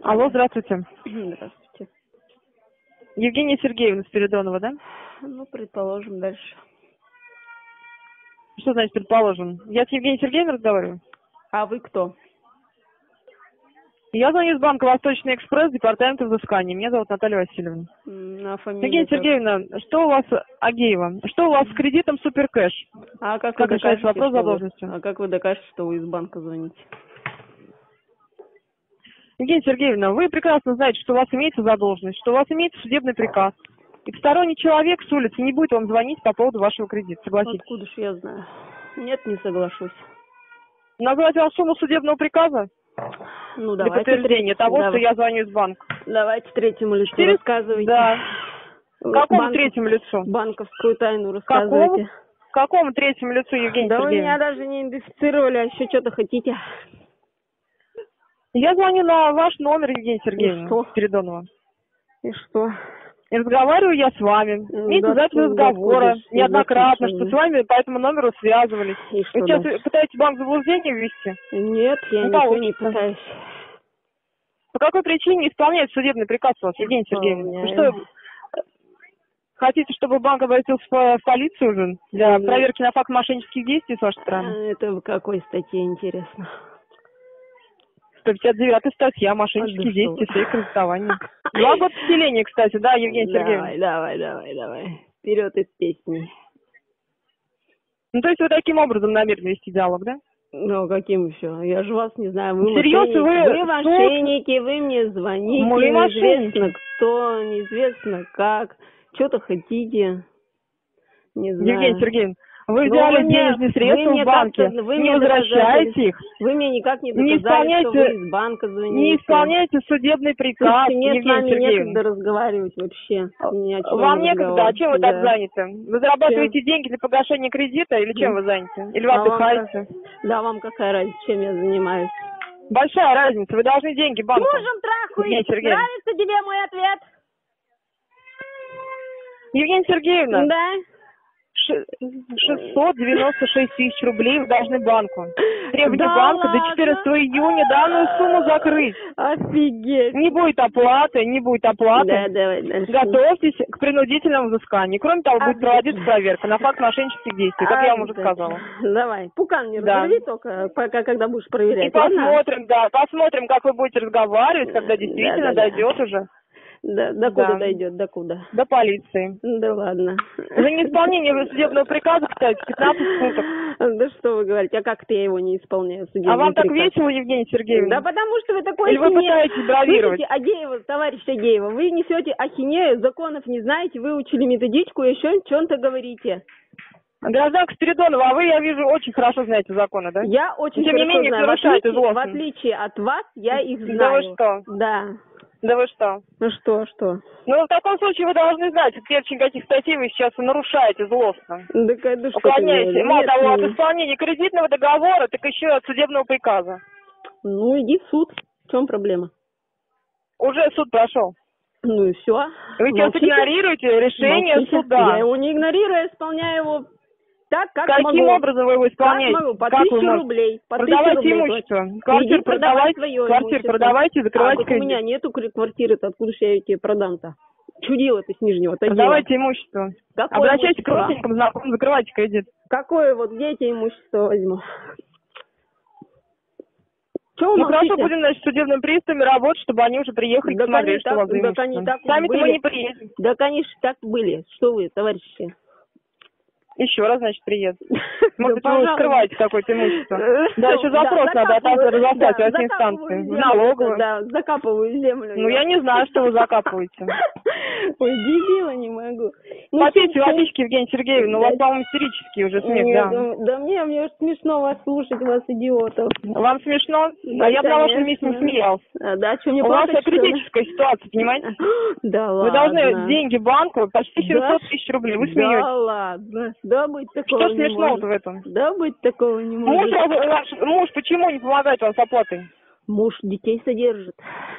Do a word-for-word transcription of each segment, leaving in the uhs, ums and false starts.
Алло, здравствуйте. Здравствуйте. Евгения Сергеевна Спиридонова, да? Ну, предположим, дальше. Что значит предположим? Я с Евгенией Сергеевной разговариваю? А вы кто? Я звоню из банка «Восточный экспресс», департамента взыскания. Меня зовут Наталья Васильевна. М, А фамилия Евгения как? Сергеевна, что у вас, Агеева, что у вас с кредитом Суперкэш? А как, Как вы решается докажете, вопрос что вы... задолженности? А как вы докажете, что вы из банка звоните? Евгения Сергеевна, вы прекрасно знаете, что у вас имеется задолженность, что у вас имеется судебный приказ. И посторонний человек с улицы не будет вам звонить по поводу вашего кредита, согласитесь? Откуда ж я знаю? Нет, не соглашусь. Назвать вам сумму судебного приказа Ну, для давайте подтверждения треть- того, дав- что я звоню из банка? Давайте третьему лицу Четыре- рассказывайте. Да. Вы Какому банк- третьему лицу? Банковскую тайну Какому? рассказывайте. Какому третьему лицу, Евгения Да вы Сергеевна? меня даже не идентифицировали, а еще что-то хотите. Я звоню на ваш номер, Евгения Сергеевна что? Спиридонова. И что? И разговариваю я с вами. Ну, Имеется да запись откуда- разговора откуда ж- неоднократно, откуда что ж? с вами по этому номеру связывались. И Вы что сейчас дальше? пытаетесь банк в заблуждение ввести? Нет, я Ну, ничего не получится. пытаюсь. По какой причине не исполняет судебный приказ у вас, Евгения Сергеевна? Вы что, Исполняю. хотите, чтобы банк обратился в, в полицию уже для Мгм. проверки на факт мошеннических действий с вашей А стороны? это в какой статье, интересно? сто пятьдесят девятая статья мошеннические А, да действия, что? фейк кредитования. Два года вселения, кстати, да, Евгения Сергеевна? Давай, давай, давай, давай. Вперед из песни. Ну, то есть вы таким образом намерены вести диалог, да? Ну, каким еще? Я же вас не знаю. Вы Серьезно, мошенники. вы- Вы мошенники, вы мне звоните. Мы Неизвестно мошенники. кто, неизвестно как. Что-то хотите. Не знаю. Евгения Сергеевна, вы Ну, взяли вы мне- денежные вы средства мне в банке, как-то- вы не мне возвращаете доказали- их, Вы мне никак не Не доказали, что вы исполняйте- из банка звоните. не исполняете судебный приказ, Слушайте, нет, с Евгения вами Сергеевна. некогда разговаривать вообще. Ни о чем Вам некогда, разговор. а чем вы Да. так заняты? Вы зарабатываете деньги для погашения кредита или чем Да. вы заняты? Или вы А вам отдыхаете? как- Да, вам какая разница, чем я занимаюсь? Большая разница, вы должны деньги банку. Мужем трахаюсь. Евгения Сергеевна. Нравится тебе мой ответ? Евгения Сергеевна, Да. ш- шестьсот девяносто шесть тысяч рублей вы должны банку. Требуйте Да банка до ладно? четырнадцатого июня данную сумму закрыть. Офигеть. Не будет оплаты, не будет оплаты. Да, давай дальше. Готовьтесь к принудительному взысканию. Кроме того, будет Обязательно. проводиться проверка на факт мошеннических действий, как я вам уже Обязательно. сказала. Давай. Пукан не Да. разорви только, пока, когда будешь проверять. И ладно? посмотрим, да, посмотрим, как вы будете разговаривать, когда Да, действительно да, да. дойдет уже Да, до куда Да. дойдет, до куда? до полиции. Да ладно. За неисполнение судебного приказа, кстати, пятнадцать суток. Да что вы говорите, а как-то я его не исполняю? судебный А вам так приказ? весело, Евгения Сергеевна? Да потому что вы такой Или вы ахинею- пытаетесь бравировать? Слышите, Агеева, товарищ Агеева, вы несете ахинею, законов не знаете, выучили методичку, еще что-то говорите. Гражданка Спиридонова, а вы, я вижу, очень хорошо знаете законы, да? Я очень Тем не хорошо менее, знаю. В нарушаете отличие, в злостно. отличие от вас, я их знаю. Да вы что? Да. Да вы что? Ну что, что? Ну, в таком случае вы должны знать, в перечень каких статей вы сейчас нарушаете злостно. Да, да что ты Уклоняете. говоришь? Мало Нет, того, от не- исполнения кредитного договора, так еще и от судебного приказа. Ну, иди в суд. В чем проблема? Уже суд прошел. Ну и все. Вы сейчас игнорируете решение суда. Я его не игнорирую, я исполняю его так, как Каким могу. образом вы его исполняете? Как могу? По Как вы тысяче можете? рублей. По тысяче Продавайте рублей имущество. платить. Квартиру Иди продавай продавайте, свое квартиру имущество. продавайте, А, закрывайте так у кредит. меня нету кре- квартиры-то, откуда ж я ее тебе продам-то? Чудило ты с Нижнего Тагила. Продавайте имущество. Какое Обращайтесь к имущество? родственникам, знакомым, закрывайте кредит. Какое вот, где я тебе имущество возьму? Чего вы Ну хорошо, молчите? будем, значит, судебным приставами работать, чтобы они уже приехали и Так посмотрели, они что так- у вас за так имущество. они так Сами-то мы были. не приедем. Да, конечно, так были. Что вы, товарищи? Еще раз, значит, приедет. Да, Может быть, вы пожалуйста. скрываете какое-то имущество. Э, Да, еще запрос надо закапываю, разослать да, в этой закапываю инстанции. В землю, налоговую. Да, закапываю землю. Ну, я не знаю, что вы закапываете. Ой, дебила не могу. Ну, Попейте чё- водички, Евгения Сергеевна, у вас, по-моему, истерический уже смех, Нет, да. ну, да мне, мне уж смешно вас слушать, вас, идиотов. Вам смешно? Да, А я бы на вашем месте не конечно. смеялся. А, да, что, мне У вас плакать, что ли? критическая ситуация, понимаете? Да Вы ладно. должны деньги банку, почти семьсот Да? тысяч рублей, вы Да смеетесь. ладно. Да быть такого Что не смешного-то может. в этом? Да быть такого не Муж, может. ваш муж почему не помогает вам с оплатой? Муж детей содержит.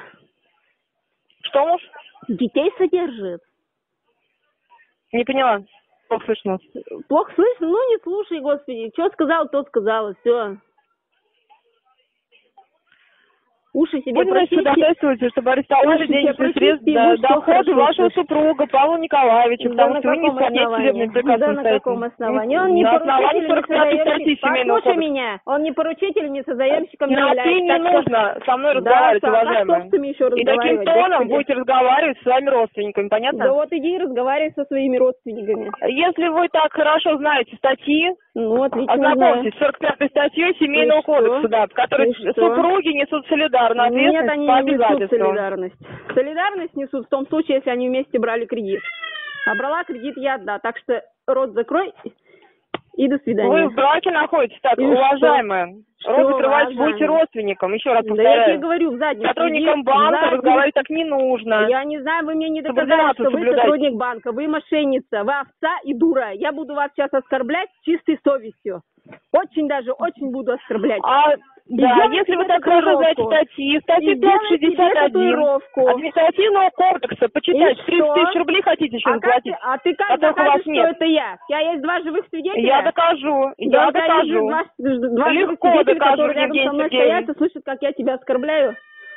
Что муж? Детей содержит. Не поняла. Плохо слышно. Плохо слышно? Ну, не слушай, господи. Что сказал, то сказала. Все. Уши себе Будем значит, прочисти. ходатайствовать, чтобы арестовали Уши себе денежные прочисти, средства, будь что доходы хорошо вашего слышишь. супруга Павла Николаевича, Да потому на что вы не каком исполняете основании? судебный приказ Да на самостоятельно. каком основании? Он не На основании поручитель, не сорок пятой статьи созаемщик. Семейного Послушай кодекса. меня, он не поручитель, не созаемщиком не На является. «ты» не Так что- нужно со мной Да, разговаривать, а как уважаемая. собственно еще И таким разговаривать, тоном господи? будете разговаривать с своими родственниками, понятно? Да вот иди и разговаривай со своими родственниками. Если вы так хорошо знаете статьи, Ну, отлично ознакомьтесь знаю. с сорок пятой статьей Семейного И что? кодекса, да, в которой И что? супруги несут солидарную Нет, ответственность они по не несут обязательствам. солидарность. Солидарность несут в том случае, если они вместе брали кредит. А брала кредит я, да. Так что рот закрой и до свидания. Вы в браке находитесь, так, И уважаемая. что? Рот закрывать Уважаемая? будете родственником, еще раз Да я тебе повторяю. говорю, в задницу. Сотрудникам иди, банка в задницу. разговаривать так не нужно. Я не знаю, вы мне не доказали, Субординацию что вы соблюдайте. сотрудник банка. Вы мошенница, вы овца и дура. Я буду вас сейчас оскорблять с чистой совестью. Очень даже, очень буду оскорблять. А, да, делайте если вы себе так хорошо знаете татуировку. статьи, статью И делайте себе пятьсот шестьдесят один татуировку. административного кодекса, почитайте, И тридцать что? тысяч рублей хотите еще А, как заплатить? ты, а ты как которых у вас докажешь, что нет. это я? У тебя есть два живых свидетеля? Я докажу, Да, я у тебя есть докажу. Два, два живых Легко свидетеля, докажу, которые рядом Евгений со мной Сергеевич. стоят и слышат, как я тебя оскорбляю.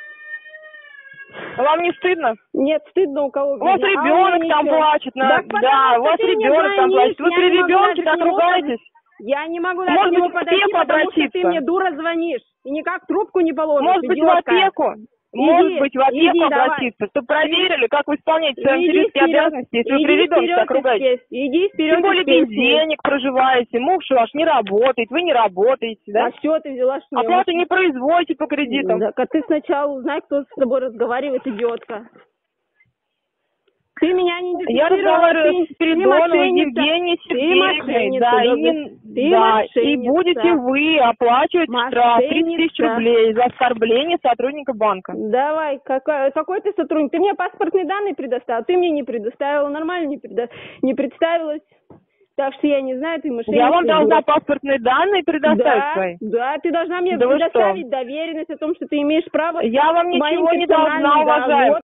Вам не стыдно? Нет, стыдно у кого. У вас видно, а ребенок мне там ничего. плачет, на... Да, да, потому у вас что ты мне ребенок там звонишь, плачет. Вы я при не могу ребенке даже так к нему ругаетесь? Я не могу даже Может к нему быть, в подойти, опеку потому что ты обратиться? мне дура звонишь. И никак трубку не положишь, Может быть, в идиотка. опеку? Иди, Может быть, в опеку иди, давай. обратиться, чтобы проверили, как вы исполняете свои Иди материнские вперед, обязанности, если вы иди при ребенке вперед так ругаетесь. из песни, Иди вперед Тем более из без песни. денег проживаете, муж ваш не работает, вы не работаете, да? А что ты взяла, что я Оплату не производите по кредитам. Так, а ты сначала узнай, кто с тобой разговаривает, идиотка. Ты меня не Я идентифицировала, разговариваю ты- с Передоновой ты мошенница. Евгенией Ты Сергеевной, мошенница, да, да, и, не- ты да, и мошенница. будете вы оплачивать штраф тридцать тысяч Мошенница. рублей за оскорбление сотрудника банка. Давай, какой, какой ты сотрудник? Ты мне паспортные данные предоставил, ты мне не предоставила, нормально не, предо... не представилась. Так что я не знаю, ты мошенница. Я вам должна дура. паспортные данные предоставить Да, свои. да, ты должна мне Да вы предоставить что? доверенность о том, что ты имеешь право Я вам моим ничего не персональным, должна, да, уважаемая. вот.